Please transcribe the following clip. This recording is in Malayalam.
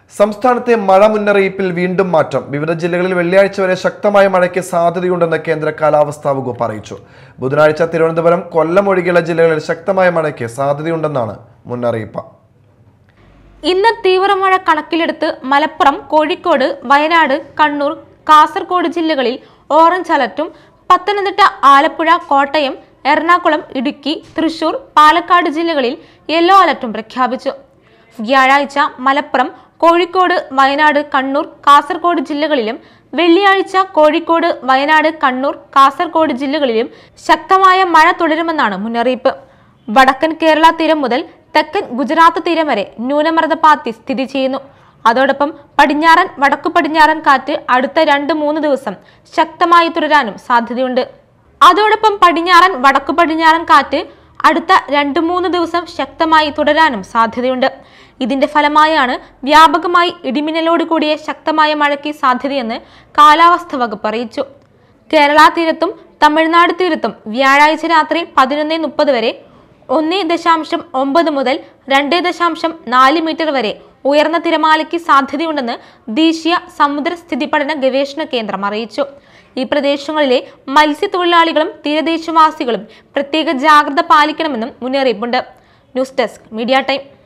സംസ്ഥാനത്തെ മഴ മുന്നറിയിപ്പിൽ വീണ്ടും മാറ്റം. വിവിധ ജില്ലകളിൽ വെള്ളിയാഴ്ച വരെ ശക്തമായ മഴയ്ക്ക് സാധ്യതയുണ്ടെന്ന് കേന്ദ്ര കാലാവസ്ഥാ വകുപ്പ് അറിയിച്ചു. ബുധനാഴ്ച തിരുവനന്തപുരം, കൊല്ലം ഒഴികെയുള്ള ജില്ലകളിൽ ശക്തമായ മഴയ്ക്ക് സാധ്യതയുണ്ടെന്നാണ് മുന്നറിയിപ്പ്. ഇന്ന് തീവ്രമഴ കണക്കിലെടുത്ത് മലപ്പുറം, കോഴിക്കോട്, വയനാട്, കണ്ണൂർ, കാസർഗോഡ് ജില്ലകളിൽ ഓറഞ്ച് അലർട്ടും പത്തനംതിട്ട, ആലപ്പുഴ, കോട്ടയം, എറണാകുളം, ഇടുക്കി, തൃശൂർ, പാലക്കാട് ജില്ലകളിൽ യെല്ലോ അലർട്ടും പ്രഖ്യാപിച്ചു. വ്യാഴാഴ്ച മലപ്പുറം, കോഴിക്കോട്, വയനാട്, കണ്ണൂർ, കാസർഗോഡ് ജില്ലകളിലും വെള്ളിയാഴ്ച കോഴിക്കോട്, വയനാട്, കണ്ണൂർ, കാസർഗോഡ് ജില്ലകളിലും ശക്തമായ മഴ തുടരുമെന്നാണ് മുന്നറിയിപ്പ്. വടക്കൻ കേരള തീരം മുതൽ തെക്കൻ ഗുജറാത്ത് തീരം വരെ ന്യൂനമർദ്ദപാത്തി സ്ഥിതി ചെയ്യുന്നു. അതോടൊപ്പം പടിഞ്ഞാറൻ, വടക്കു പടിഞ്ഞാറൻ കാറ്റ് അടുത്ത 2-3 ദിവസം ശക്തമായി തുടരാനും സാധ്യതയുണ്ട്. അതോടൊപ്പം പടിഞ്ഞാറൻ, വടക്കു പടിഞ്ഞാറൻ കാറ്റ് അടുത്ത 2-3 ദിവസം ശക്തമായി തുടരാനും സാധ്യതയുണ്ട്. ഇതിന്റെ ഫലമായാണ് വ്യാപകമായി ഇടിമിന്നലോട് കൂടിയ ശക്തമായ മഴയ്ക്ക് സാധ്യതയെന്ന് കാലാവസ്ഥാ വകുപ്പ് അറിയിച്ചു. കേരള തീരത്തും തമിഴ്നാട് തീരത്തും വ്യാഴാഴ്ച രാത്രി 11:30 വരെ 1.9 മുതൽ 2.4 മീറ്റർ വരെ ഉയർന്ന തിരമാലയ്ക്ക് സാധ്യതയുണ്ടെന്ന് ദേശീയ സമുദ്രസ്ഥിതി പഠന ഗവേഷണ കേന്ദ്രം അറിയിച്ചു. ഈ പ്രദേശങ്ങളിലെ മത്സ്യത്തൊഴിലാളികളും തീരദേശവാസികളും പ്രത്യേക ജാഗ്രത പാലിക്കണമെന്നും മുന്നറിയിപ്പുണ്ട്. News desk, media time.